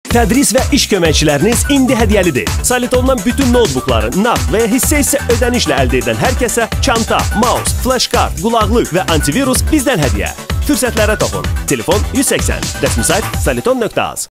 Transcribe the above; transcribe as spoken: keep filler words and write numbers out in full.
Tədris və iş köməkçiləriniz indi hədiyyəlidir. Solitondan bütün notebookları, nağd və ya hissə isə ödənişlə əldə edən hər kəsə çanta, mouse, flashkart, qulaqlıq və antivirus bizdən hədiyyə. Fürsətlərə toxun. Telefon yüz səksən. Rəsmi sayt soliton nöqtə az.